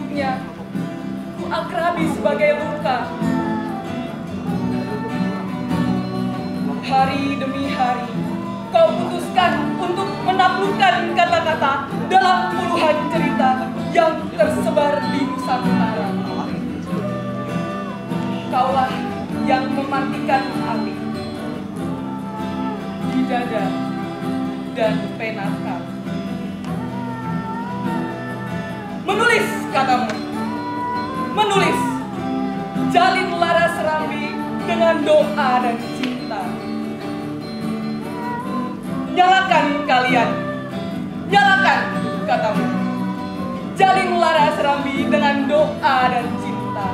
hidupnya ku akrabi sebagai luka. Hari demi hari kau putuskan untuk menaklukkan kata-kata dalam puluhan cerita yang tersebar di Nusantara. Kaulah yang mematikan api di dada dan pena kau. Menulis katamu, menulis, jalin laras Serambi dengan doa dan cinta. Nyalakan kalian, nyalakan katamu, jalin laras Serambi dengan doa dan cinta.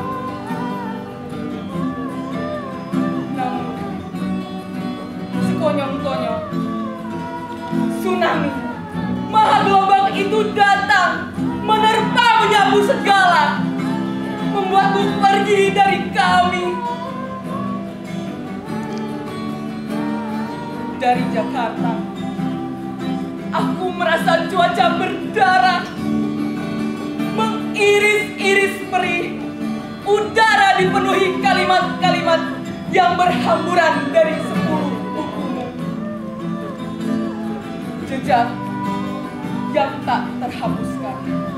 Namun, sekonyong-konyong, tsunami, maha gelombang itu datang, menerpa menyapu segala, membuatku pergi dari kami. Dari Jakarta, aku merasa cuaca berdarah, mengiris-iris perih, udara dipenuhi kalimat-kalimat yang berhamburan dari 10 bukumu. Jejak yang tak terhapuskan.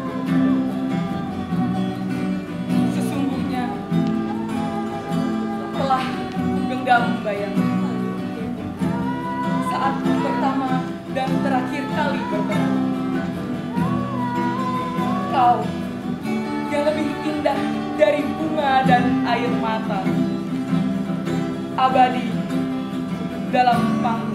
Sesungguhnya telah genggam bayangmu saat pertama dan terakhir kali bertemu. Kau yang lebih indah dari bunga dan air mata, abadi dalam panggung